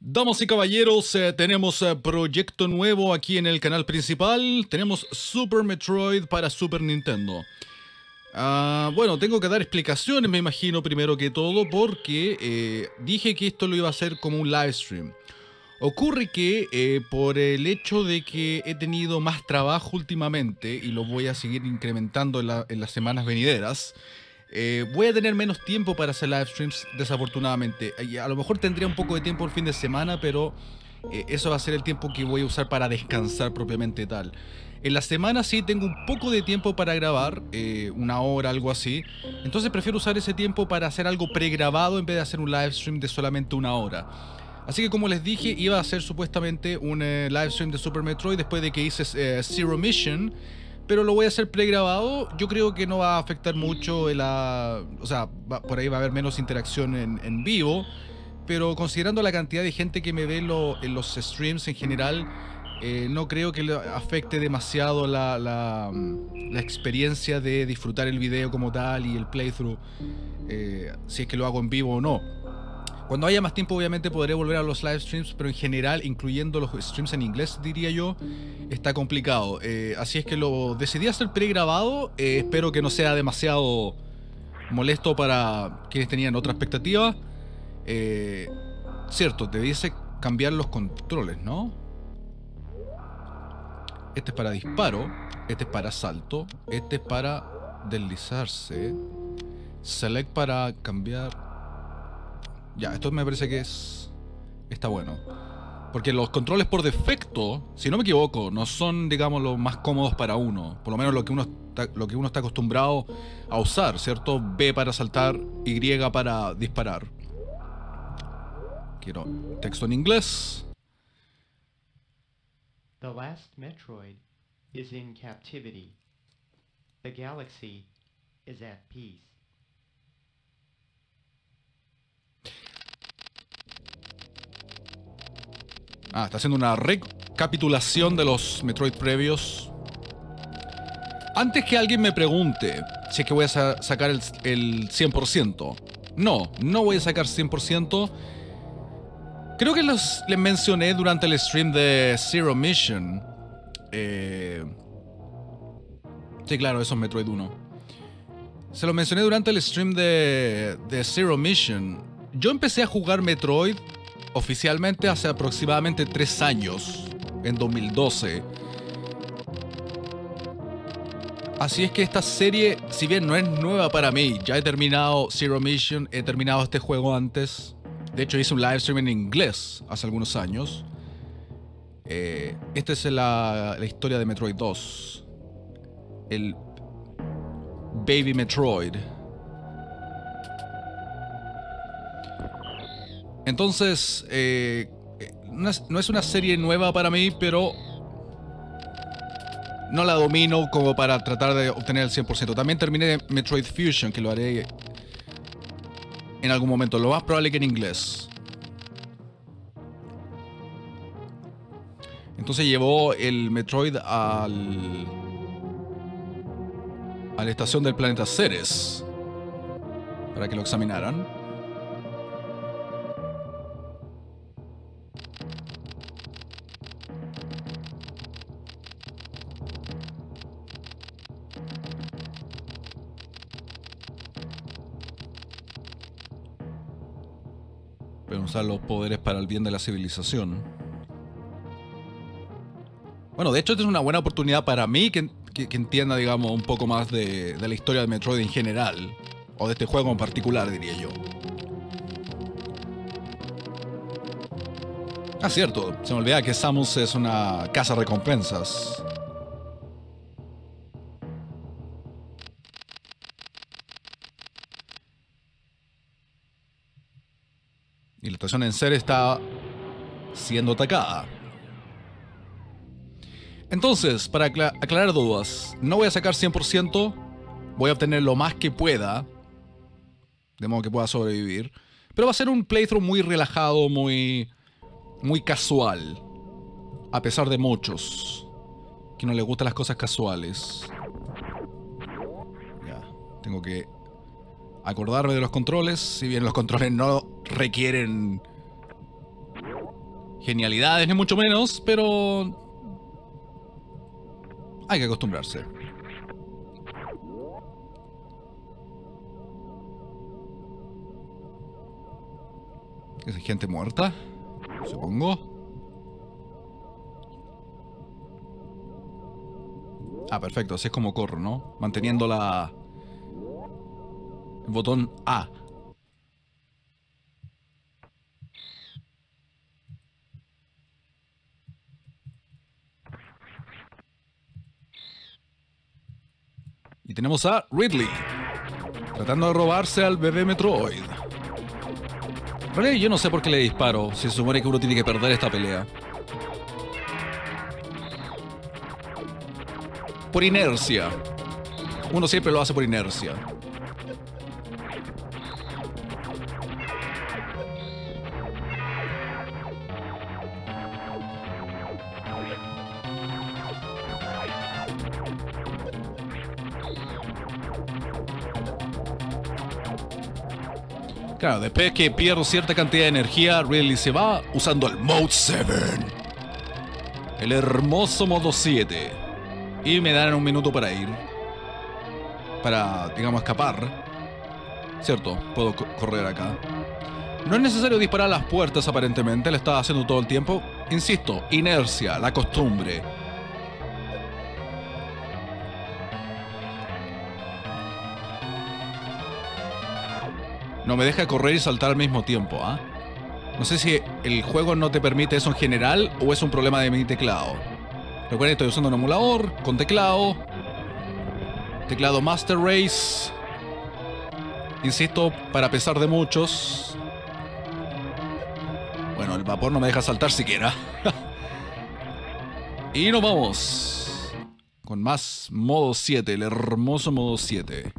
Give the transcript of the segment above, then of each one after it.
Damas y caballeros, tenemos proyecto nuevo aquí en el canal principal. Tenemos Super Metroid para Super Nintendo. Bueno, tengo que dar explicaciones, me imagino, primero que todo, porque dije que esto lo iba a hacer como un live stream. Ocurre que por el hecho de que he tenido más trabajo últimamente, y lo voy a seguir incrementando en las semanas venideras, voy a tener menos tiempo para hacer live streams, desafortunadamente. Y a lo mejor tendría un poco de tiempo el fin de semana, pero eso va a ser el tiempo que voy a usar para descansar propiamente tal. En la semana sí tengo un poco de tiempo para grabar, una hora, algo así. Entonces prefiero usar ese tiempo para hacer algo pregrabado en vez de hacer un live stream de solamente una hora. Así que, como les dije, iba a hacer supuestamente un live stream de Super Metroid después de que hice Zero Mission, pero lo voy a hacer pregrabado. Yo creo que no va a afectar mucho o sea, por ahí va a haber menos interacción en vivo, pero considerando la cantidad de gente que me ve en los streams en general, no creo que le afecte demasiado la experiencia de disfrutar el video como tal y el playthrough, si es que lo hago en vivo o no. Cuando haya más tiempo, obviamente podré volver a los live streams, pero en general, incluyendo los streams en inglés, diría yo, está complicado. Así es que lo decidí hacer pregrabado. Espero que no sea demasiado molesto para quienes tenían otra expectativa. Cierto, te dice cambiar los controles, ¿no? Este es para disparo, este es para salto, este es para deslizarse. Select para cambiar. Ya, esto me parece que está bueno. Porque los controles por defecto, si no me equivoco, no son, digamos, los más cómodos para uno. Por lo menos lo que uno está acostumbrado a usar, ¿cierto? B para saltar, Y para disparar. Quiero texto en inglés. The last Metroid is in captivity. The galaxy is at peace. Está haciendo una recapitulación de los Metroid previos. Antes que alguien me pregunte si es que voy a sacar el 100%. No voy a sacar 100%. Creo que les mencioné durante el stream de Zero Mission. Sí, claro, eso es Metroid 1. Se lo mencioné durante el stream de Zero Mission. Yo empecé a jugar Metroid oficialmente hace aproximadamente 3 años, en 2012. Así es que esta serie, si bien no es nueva para mí, ya he terminado Zero Mission, he terminado este juego antes. De hecho, hice un live stream en inglés hace algunos años. Esta es la historia de Metroid 2. El Baby Metroid. Entonces, no es una serie nueva para mí, pero no la domino como para tratar de obtener el 100%. También terminé Metroid Fusion, que lo haré en algún momento. Lo más probable que en inglés. Entonces llevó el Metroid a la estación del planeta Ceres para que lo examinaran. Pueden usar los poderes para el bien de la civilización. Bueno, de hecho esta es una buena oportunidad para mí que entienda, digamos, un poco más de la historia de Metroid en general. O de este juego en particular, diría yo. Cierto, se me olvidaba que Samus es una casa recompensas. Y la estación en Ceres está siendo atacada. Entonces, para aclarar dudas, no voy a sacar 100%. Voy a obtener lo más que pueda, de modo que pueda sobrevivir. Pero va a ser un playthrough muy relajado, muy casual. A pesar de muchos que no les gustan las cosas casuales. Ya, tengo que acordarme de los controles. Si bien los controles no requieren genialidades ni mucho menos, pero hay que acostumbrarse. ¿Es gente muerta? Supongo. Ah, perfecto, así es como corro, ¿no? Manteniendo el botón A. Y tenemos a Ridley tratando de robarse al bebé Metroid. En realidad yo no sé por qué le disparo, si se supone que uno tiene que perder esta pelea. Por inercia. Uno siempre lo hace por inercia. Claro, después que pierdo cierta cantidad de energía, Ridley se va usando el Mode 7. El hermoso modo 7. Y me dan un minuto para ir. Para, digamos, escapar. Cierto, puedo correr acá. No es necesario disparar a las puertas, aparentemente. Lo estaba haciendo todo el tiempo. Insisto, inercia, la costumbre. No me deja correr y saltar al mismo tiempo, ¿ah? No sé si el juego no te permite eso en general o es un problema de mi teclado. Recuerden, estoy usando un emulador con teclado. Teclado Master Race. Insisto, para pesar de muchos. Bueno, el vapor no me deja saltar siquiera. Y nos vamos. Con más modo 7, el hermoso modo 7.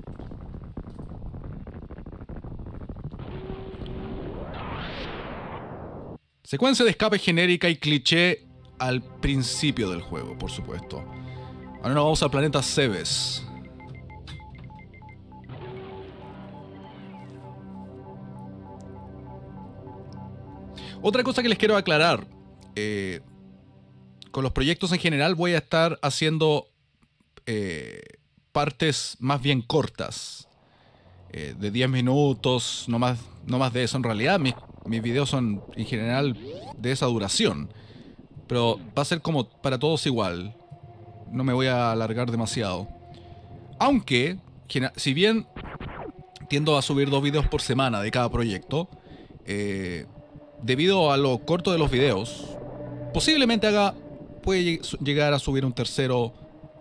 Secuencia de escape genérica y cliché al principio del juego, por supuesto. Ahora nos vamos al planeta Cebes. Otra cosa que les quiero aclarar. Con los proyectos en general voy a estar haciendo partes más bien cortas. De 10 minutos, no más de eso. En realidad mis videos son en general de esa duración. Pero va a ser como para todos igual. No me voy a alargar demasiado. Aunque, si bien tiendo a subir 2 videos por semana de cada proyecto, debido a lo corto de los videos, posiblemente puede llegar a subir un tercero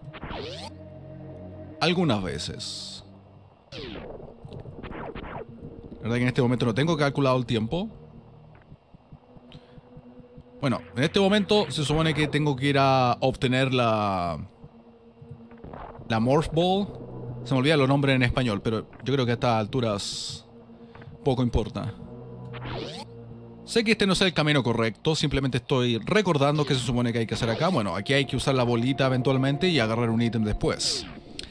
algunas veces. La verdad que en este momento no tengo calculado el tiempo. Bueno, en este momento se supone que tengo que ir a obtener la Morph Ball. Se me olvidan los nombres en español, pero yo creo que a estas alturas poco importa. Sé que este no es el camino correcto, simplemente estoy recordando qué se supone que hay que hacer acá. Bueno, aquí hay que usar la bolita eventualmente y agarrar un ítem después.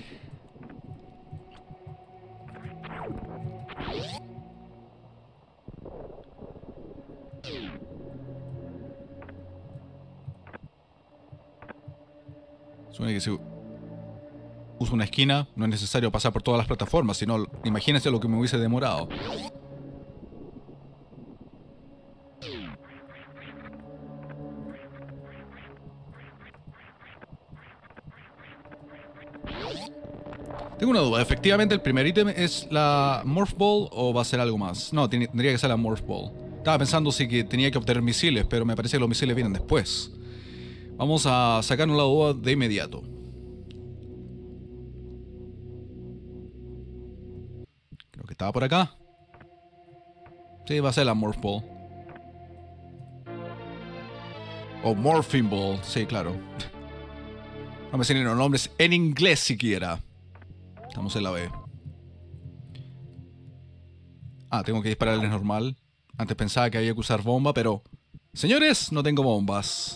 Supone que si uso una esquina no es necesario pasar por todas las plataformas, sino imagínense lo que me hubiese demorado. Tengo una duda, ¿efectivamente el primer ítem es la Morph Ball o va a ser algo más? No, tendría que ser la Morph Ball. Estaba pensando si que tenía que obtener misiles, pero me parece que los misiles vienen después. Vamos a sacarnos la duda de inmediato. Creo que estaba por acá. Sí, va a ser la Morph Ball. O Morphing Ball, sí, claro. No me salen los nombres en inglés siquiera. Estamos en la B. Ah, tengo que dispararles normal. Antes pensaba que había que usar bomba, pero... Señores, no tengo bombas.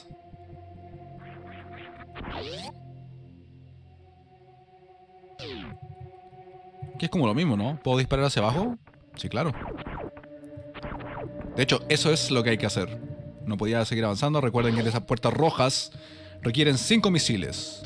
Que es como lo mismo, ¿no? ¿Puedo disparar hacia abajo? Sí, claro. De hecho, eso es lo que hay que hacer. no podía seguir avanzando. Recuerden que esas puertas rojas requieren 5 misiles.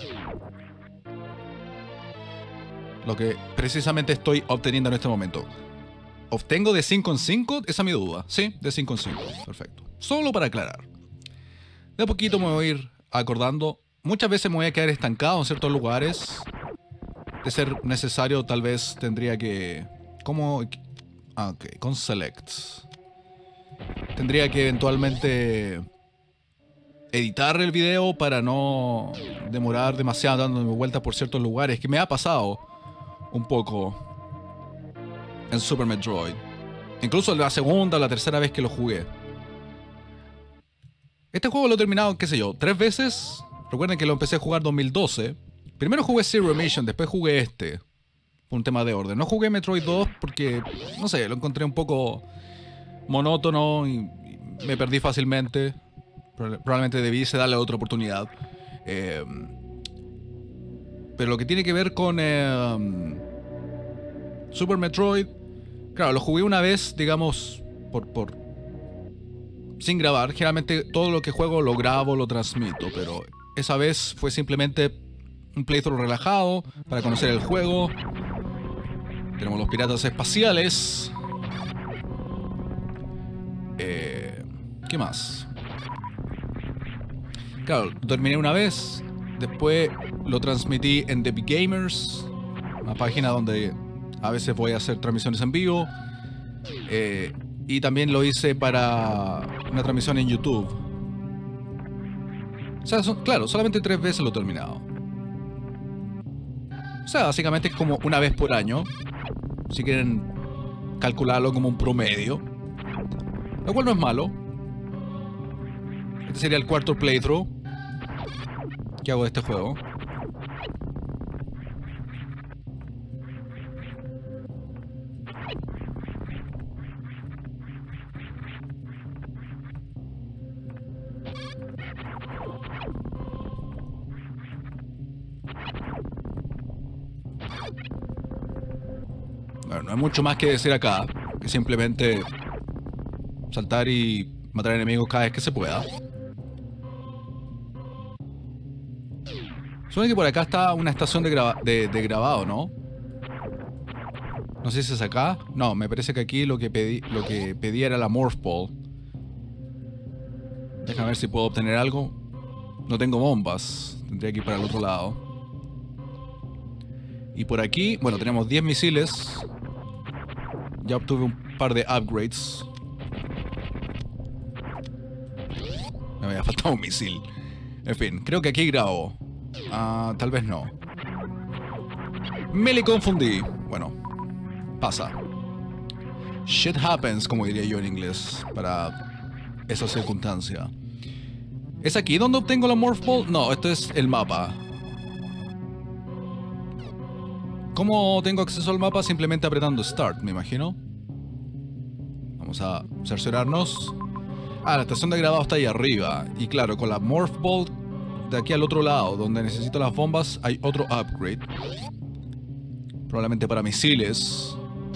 Lo que precisamente estoy obteniendo en este momento. ¿Obtengo de 5 en 5? Esa es mi duda. Sí, de 5 en 5. Perfecto. Solo para aclarar. De a poquito me voy a ir acordando. Muchas veces me voy a quedar estancado en ciertos lugares. De ser necesario, tal vez tendría que... ¿Cómo? Ah, ok. Con selects. Tendría que eventualmente editar el video para no demorar demasiado dándome vueltas por ciertos lugares. Que me ha pasado un poco en Super Metroid. Incluso la segunda o la tercera vez que lo jugué. Este juego lo he terminado, qué sé yo, 3 veces. Recuerden que lo empecé a jugar en 2012. Primero jugué Zero Mission, después jugué este. Por un tema de orden. No jugué Metroid 2 porque, no sé, lo encontré un poco monótono y me perdí fácilmente. Probablemente debiese darle otra oportunidad. Pero lo que tiene que ver con Super Metroid, claro, lo jugué una vez, digamos, sin grabar. Generalmente todo lo que juego lo grabo, lo transmito, pero esa vez fue simplemente un playthrough relajado para conocer el juego. Tenemos los piratas espaciales. ¿Qué más? Claro, lo terminé una vez. Después lo transmití en The Big Gamers, una página donde a veces voy a hacer transmisiones en vivo. Y también lo hice para una transmisión en YouTube. O sea, claro, solamente 3 veces lo he terminado. O sea, básicamente es como una vez por año. Si quieren calcularlo como un promedio. Lo cual no es malo. Este sería el 4º playthrough que hago de este juego. Bueno, no hay mucho más que decir acá, que simplemente saltar y matar enemigos cada vez que se pueda. Suena que por acá está una estación de grabado, ¿no? No sé si es acá. No, me parece que aquí lo que pedí era la Morph Ball. Déjame ver si puedo obtener algo. No tengo bombas. Tendría que ir para el otro lado. Y por aquí, bueno, tenemos 10 misiles. Ya obtuve un par de upgrades. Me había faltado un misil. En fin, creo que aquí grabo. Tal vez no. Me le confundí. Bueno, pasa. Shit happens, como diría yo en inglés, para esa circunstancia. ¿Es aquí donde obtengo la Morph Ball? No, esto es el mapa. ¿Cómo tengo acceso al mapa? Simplemente apretando Start, me imagino. Vamos a cerciorarnos. La estación de grabado está ahí arriba. Y claro, con la Morph Ball de aquí al otro lado, donde necesito las bombas, hay otro upgrade. Probablemente para misiles.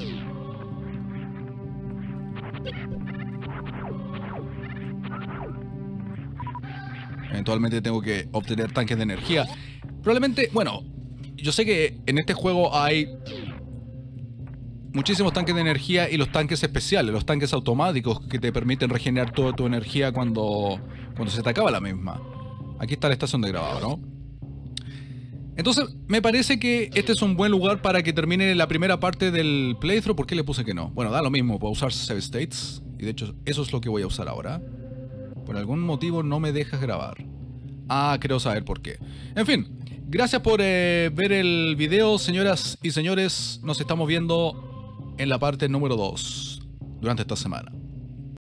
Eventualmente tengo que obtener tanques de energía. Probablemente, bueno, yo sé que en este juego hay muchísimos tanques de energía y los tanques especiales, los tanques automáticos que te permiten regenerar toda tu energía cuando se te acaba la misma. Aquí está la estación de grabado, ¿no? Entonces, me parece que este es un buen lugar para que termine la primera parte del playthrough. ¿Por qué le puse que no? Bueno, da lo mismo, puedo usar save states. Y de hecho, eso es lo que voy a usar ahora. Por algún motivo no me dejas grabar. Creo saber por qué. En fin, gracias por ver el video, señoras y señores. Nos estamos viendo en la parte número 2 durante esta semana.